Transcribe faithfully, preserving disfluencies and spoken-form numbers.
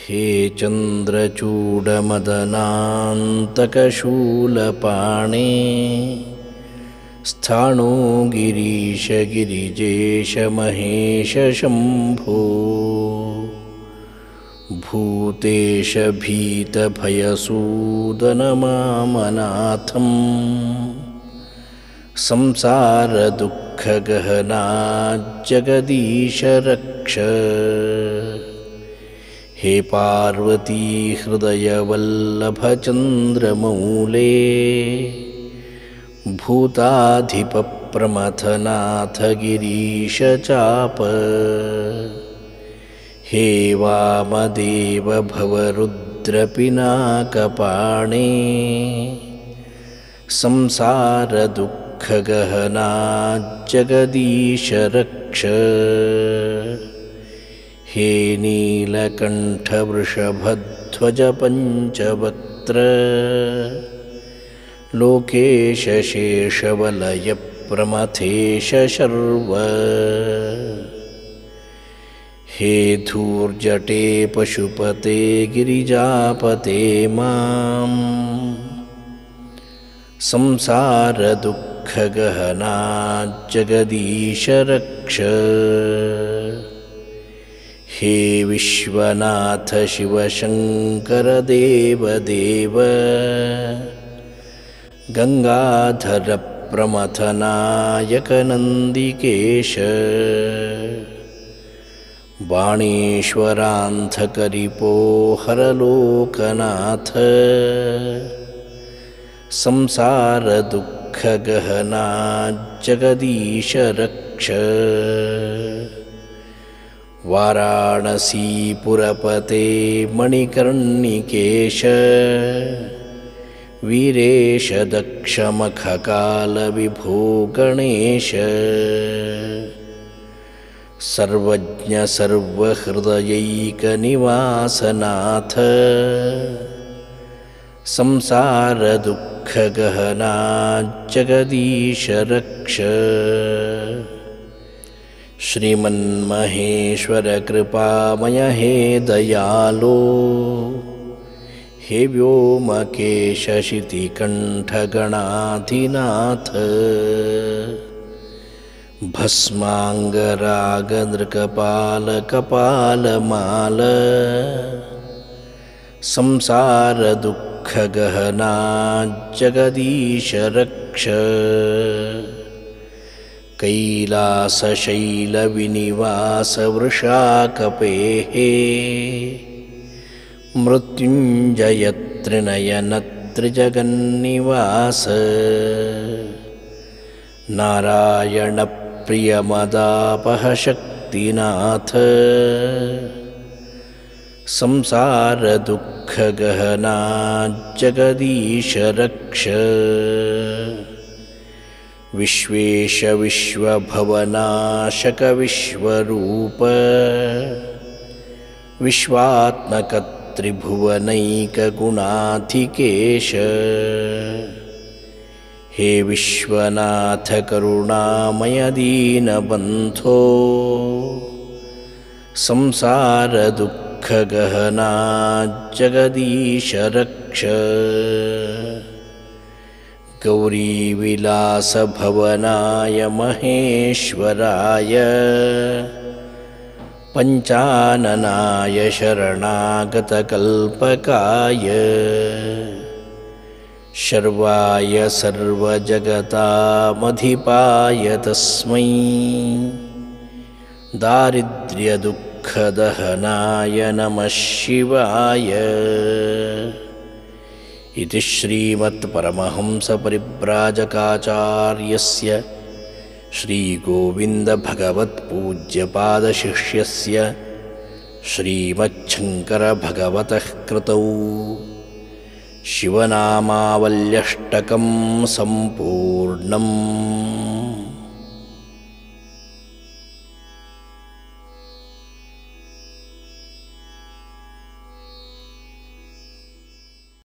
हे चन्द्रचूडमदनान्तकशूलपाणे स्थाणो गिरीश गिरिजेश महेश शम्भो भूतेश भीतभयसूदनमामनाथं संसारदुःखगहना जगदीश रक्ष। हे पार्वती हृदयवल्लभचन्द्रमौले भूताधिपप्रमथनाथ गिरीश चाप। हे वामदेव भवरुद्रपिनाकपाणे संसारदुःखगहना जगदीश रक्ष। हे नीलकण्ठवृषभध्वज पञ्चवक्त्र लोकेश शेषवलयप्रमथेश शर्व। हे धूर्जटे पशुपते गिरिजापते मां संसारदुःखगहना जगदीश रक्ष। हे विश्वनाथ शिवशङ्कर देवदेव गंगाधर प्रमथनायक नन्दिकेश। बाणेश्वरान्धकरिपो हरलोकनाथ संसारदुःखगहना जगदीश रक्ष। वाराणसीपुरपते मणिकर्णिकेश वीरेश दक्षमखकालविभो गणेश। सर्वज्ञ सर्वहृदयैकनिवासनाथ संसारदुःखगहना जगदीश रक्ष। श्रीमन्महेश्वर कृपामय हे दयालो हे व्योमकेश शितिकण्ठगणाधिनाथ भस्माङ्गरागनृकपालकपालमाल संसारदुःखगहना जगदीश रक्ष। कैलासशैलविनिवासवृषाकपेः मृत्युञ्जयत्रिनयनत्रिजगन्निवास। नारायणप्रियमदापहशक्तिनाथ संसारदुःखगहना जगदीश रक्ष। विश्वेश विश्वभवनाशक विश्वरूप विश्वात्मक त्रिभुवनैकगुणाधिकेश। हे विश्वनाथ करुणामय दीनबन्धो संसारदुःखगहना जगदीश रक्ष। गौरीविलासभवनाय महेश्वराय पञ्चाननाय शरणागतकल्पकाय शर्वाय सर्वजगतामधिपाय तस्मै दारिद्र्यदुःखदहनाय नमः शिवाय। इति श्रीमत्परमहंसपरिव्राजकाचार्यस्य श्रीगोविन्दभगवत्पूज्यपादशिष्यस्य श्रीमच्छङ्करभगवतः कृतौ शिवनामावल्यष्टकं सम्पूर्णम्।